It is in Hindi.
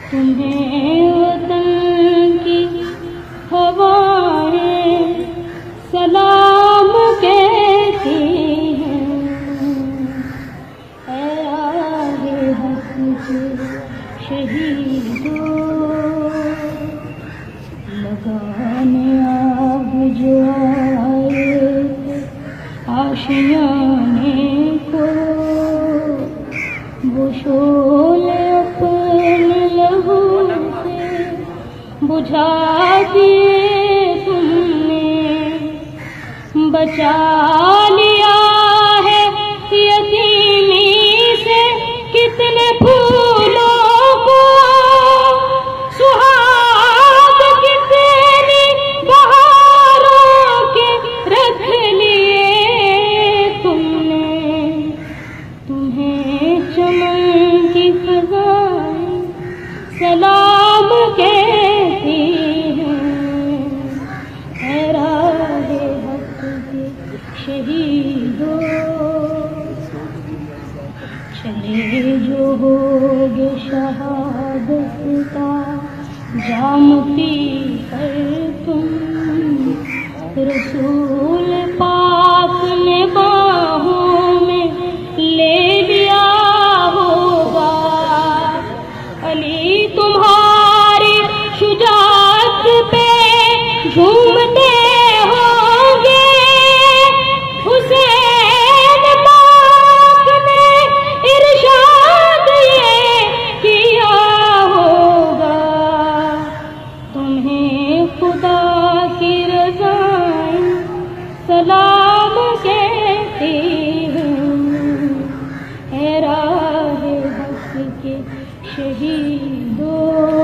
तुम्हें वतन की हवाएं सलाम कहती हैं। ऐ आगे हक के शहीदों, लगाने आग जो आए आशियाने को, वो शोले अपने लहू से बुझा दिए तुमने। बचा लिया है यतीमी से कितने फूलों को, सुहाग कितनी बहारों के रख लिए तुमने। तुम्हें चमन की फज़ाएं सलाम कहती हैं। ऐ राहे हक के शहीदों, चले जो होगे शहादत का जाम पी कर तुम। रसूल पाक ने बाहों में ले लिया होगा। अली तुम्हारी शुजाअत पे झूमते होंगे। हुसैन पाक ने इरशाद ये किया होगा। तुम्हें खुदा की रज़ाएं सलाम कहती हैं। ऐ राहे हक के शहीदों।